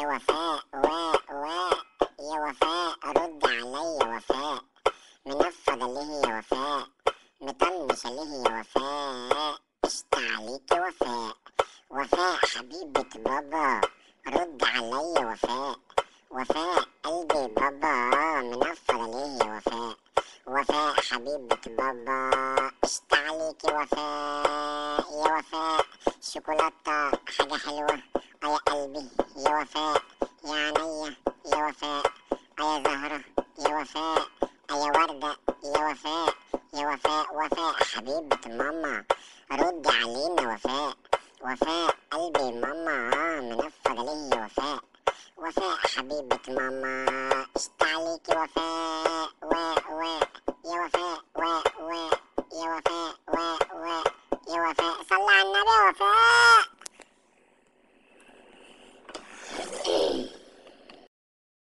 يا وفاء يا وفاء رد علي يا وفاء، منفضة ليه يا وفاء، مطنشة ليه يا وفاء، قشطة عليك يا وفاء، وفاء حبيبة بابا رد علي يا وفاء، وفاء قلبي بابا منفضة ليه يا وفاء، وفاء حبيبة بابا قشطة عليك يا وفاء، يا وفاء شوكولاتة حاجة حلوة يا قلبي يا وفاء، يا عينيا يا وفاء، يا زهرة يا وفاء، يا وردة يا وفاء، يا وفاء وفاء حبيبة ماما رد علينا وفاء، وفاء قلبي ماما منفضة ليه يا وفاء، وفاء حبيبة ماما قشطة عليك يا وفاء يا وفاء يا وفاء يا وفاء صلى على النبي يا وفاء.